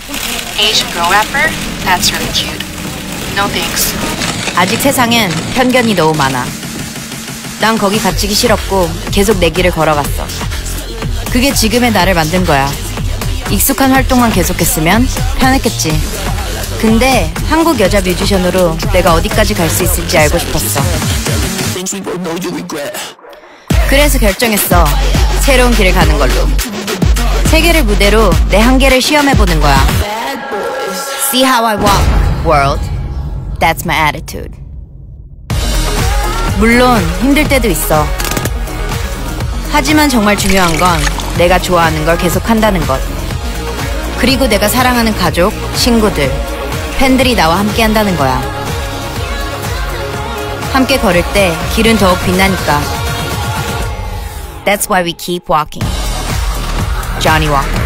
Asian girl rapper? That's really cute. No thanks. 아직 세상엔 편견이 너무 많아. 난 거기 갇히기 싫었고 계속 내 길을 걸어갔어. 그게 지금의 나를 만든 거야. 익숙한 활동만 계속했으면 편했겠지. 근데 한국 여자 뮤지션으로 내가 어디까지 갈 수 있을지 알고 싶었어. 그래서 결정했어. 새로운 길을 가는 걸로. 세계를 무대로 내 한계를 시험해보는 거야. See how I walk, world. That's my attitude. 물론 힘들 때도 있어. 하지만 정말 중요한 건 내가 좋아하는 걸 계속 한다는 것. 그리고 내가 사랑하는 가족, 친구들, 팬들이 나와 함께 한다는 거야. 함께 걸을 때 길은 더욱 빛나니까. That's why we keep walking. Johnny Walker.